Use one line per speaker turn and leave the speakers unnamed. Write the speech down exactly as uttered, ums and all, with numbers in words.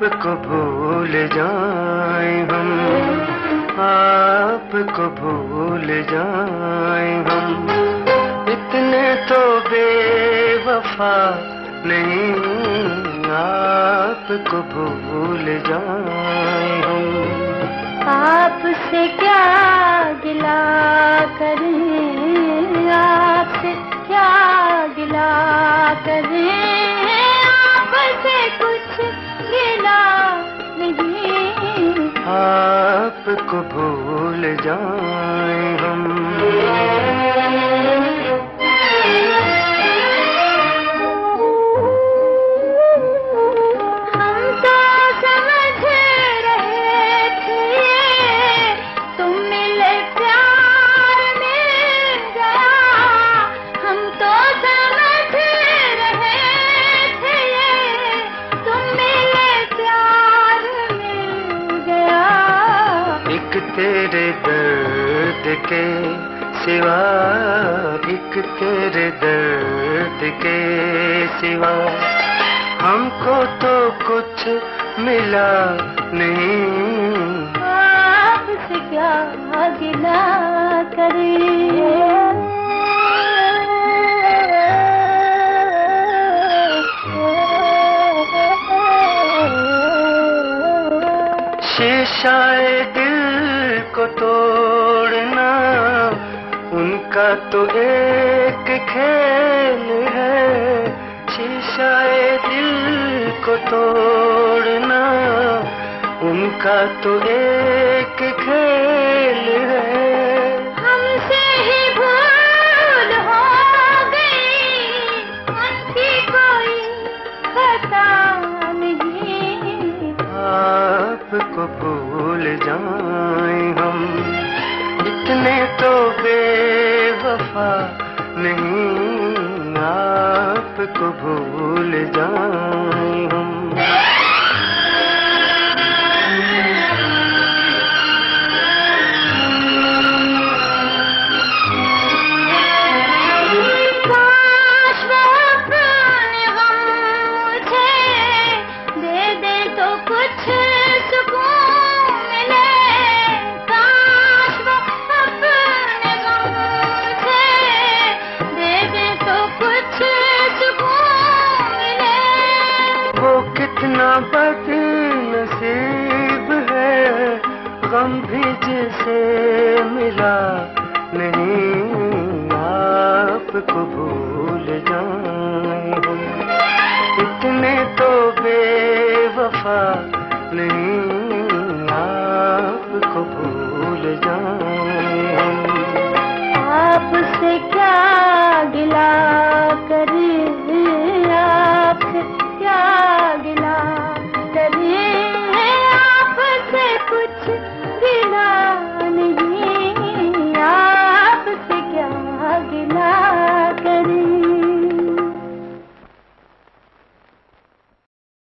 आपको भूल जाएं हम, आपको भूल जाएं हम, इतने तो बेवफा नहीं, आपको भूल जाएं हम।
आपसे क्या गिला करें, आपसे क्या गिला करें, आपसे कुछ गिला नहीं,
आपको भूल जाएं हम। तेरे दर्द के सिवा, एक तेरे दर्द के सिवा, हमको तो कुछ मिला नहीं,
आपसे क्या गिला करें।
शीशाए दिल को तोड़ना उनका तो एक खेल है, शीशाए दिल को तोड़ना उनका तो एक खेल है।
हमसे ही भूल हो गई, उनकी कोई खता नहीं,
आपको भूल जाएं हम, इतने तो बेवफा नहीं, आपको भूल जाएं हम।
काश वो अपने गम मुझे दे दे तो कुछ सुकून मिले, काश वो अपने गम मुझे दे दे तो कुछ सुकून मिले।
वो कितना बदनसीब है, गम भी जिसे मिला नहीं, आपको